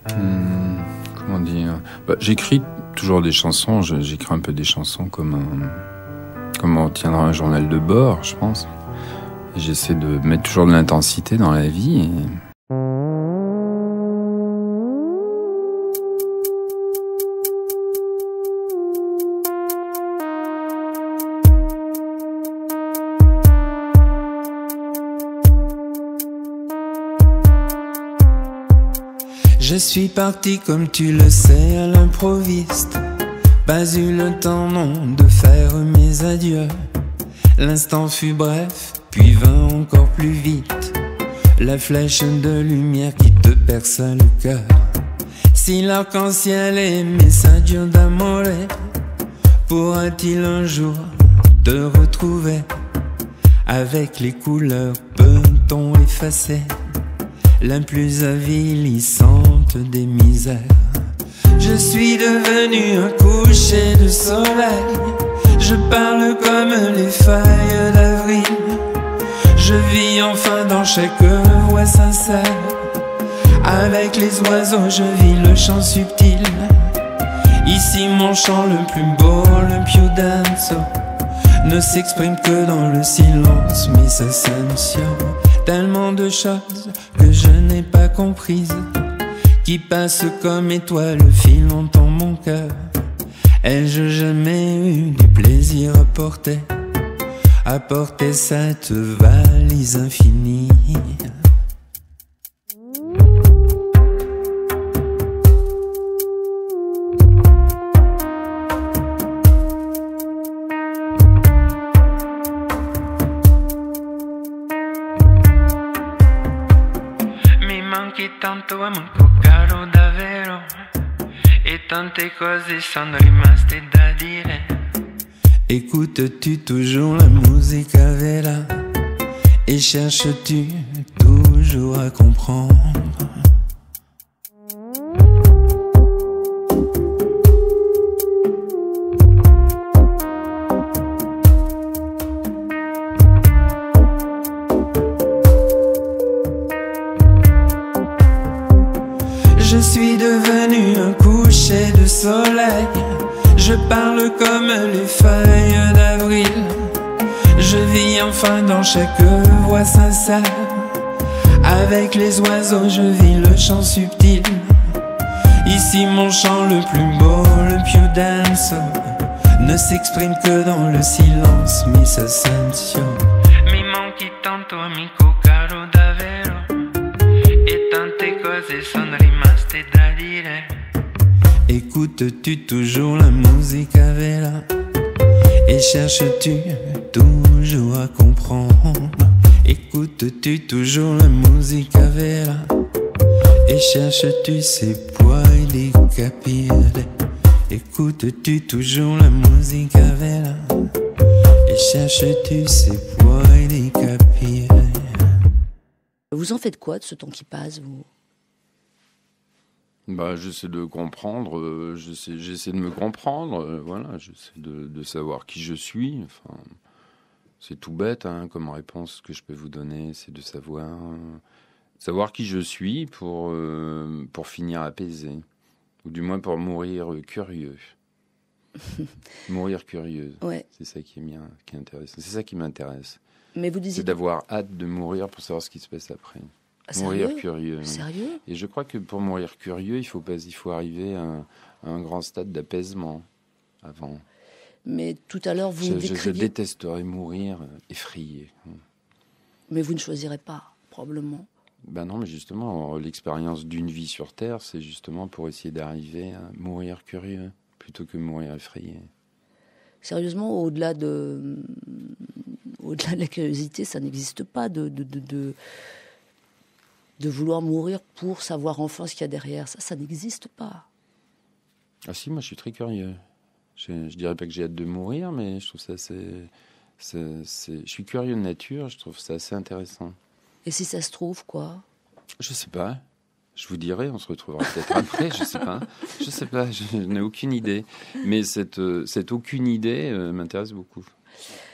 Comment dire? J'écris toujours des chansons. J'écris un peu des chansons comme on tiendra un journal de bord, je pense. Et j'essaie de mettre toujours de l'intensité dans la vie. Je suis parti comme tu le sais à l'improviste. Pas eu le temps non de faire mes adieux. L'instant fut bref, puis vint encore plus vite. La flèche de lumière qui te perce le cœur. Si l'arc-en-ciel est messaggio d'amore, pourra-t-il un jour te retrouver? Avec les couleurs peut-on effacer la plus avilissante des misères? Je suis devenu un coucher de soleil. Je parle comme les feuilles d'avril. Je vis enfin dans chaque voix sincère. Avec les oiseaux je vis le chant subtil. Ici mon chant le plus beau, le più denso, ne s'exprime que dans le silence, mais sa senso. Tellement de choses que je n'ai pas comprises, qui passent comme étoiles filant en mon cœur. Ai-je jamais eu du plaisir à porter cette valise infinie? Mi manchi tanto, è molto caro davvero, e tante cose sono rimaste da dire. Écoutes-tu toujours la musica vera? Et cherches-tu toujours à comprendre? Je suis devenu un coucher de soleil. Je parle comme les feuilles d'avril. Je vis enfin dans chaque voix sincère. Avec les oiseaux je vis le chant subtil. Ici mon chant le plus beau, le più denso, ne s'exprime que dans le silence, mais sa senso. Mi manchi tanto, amico caro davvero, e tante cose sono rimaste da dire. Écoutes-tu toujours la musica vera? Et cherches-tu toujours à comprendre? Écoutes-tu toujours la musica vera? Et cherches-tu se puoi di capire? Écoutes-tu toujours la musica vera? Et cherches-tu se puoi di capire? Vous en faites quoi de ce temps qui passe, vous? J'essaie de comprendre, j'essaie de me comprendre, voilà, j'essaie de savoir qui je suis. Enfin, c'est tout bête, hein, comme réponse que je peux vous donner, c'est de savoir qui je suis pour finir apaisé, ou du moins pour mourir curieux. Mourir curieux, Ouais. C'est ça qui est bien, qui est intéressant. C'est ça qui m'intéresse. Mais vous disiez... C'est d'avoir hâte de mourir pour savoir ce qui se passe après. Mourir curieux. Sérieux? Et je crois que pour mourir curieux, il faut arriver à un grand stade d'apaisement avant. Mais tout à l'heure, vous décriviez... Je détesterais mourir effrayé. Mais vous ne choisirez pas, probablement. Ben non, mais justement, l'expérience d'une vie sur Terre, c'est justement pour essayer d'arriver à mourir curieux, plutôt que mourir effrayé. Sérieusement, au-delà de la curiosité, ça n'existe pas de vouloir mourir pour savoir enfin ce qu'il y a derrière. Ça n'existe pas. Ah si, moi je suis très curieux. Je dirais pas que j'ai hâte de mourir, mais je trouve ça je suis curieux de nature, je trouve ça assez intéressant. Et si ça se trouve, quoi? Je sais pas. Je vous dirai, on se retrouvera peut-être après, je sais pas, je n'ai aucune idée. Mais cette aucune idée m'intéresse beaucoup.